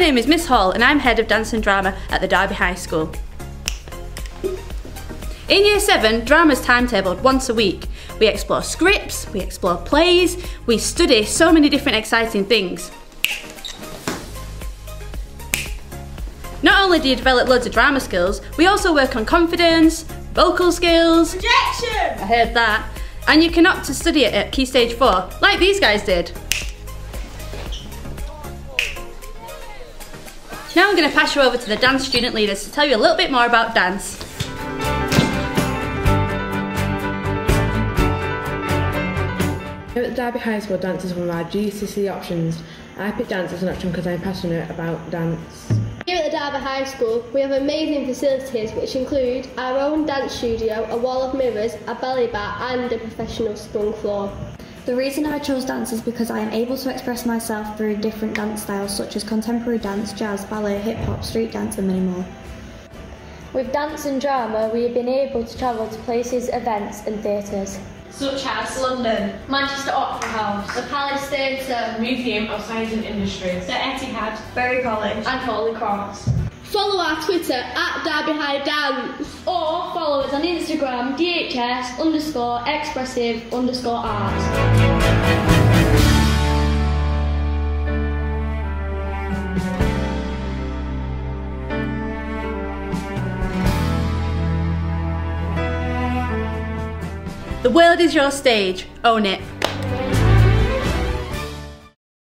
name is Miss Hall and I'm Head of Dance and Drama at the Derby High School. In Year 7, drama's timetabled once a week. We explore scripts, we explore plays, we study so many different exciting things. Not only do you develop loads of drama skills, we also work on confidence, vocal skills, projection! I heard that, and you can opt to study it at Key Stage 4, like these guys did. Now I'm going to pass you over to the dance student leaders to tell you a little bit more about dance. Here at the Derby High School, dance is one of our GCSE options. I picked dance as an option because I'm passionate about dance. Here at the Derby High School, we have amazing facilities which include our own dance studio, a wall of mirrors, a belly bar and a professional sprung floor. The reason I chose dance is because I am able to express myself through different dance styles such as contemporary dance, jazz, ballet, hip hop, street dance and many more. With dance and drama, we have been able to travel to places, events and theatres. Such as London, Manchester Opera House, The Palace Theatre, Museum of Science and Industry, the Etihad, Bury College and Holy Cross. Follow our Twitter at Derby High Dance Or follow us on Instagram DHS_expressive_art. The world is your stage, own it.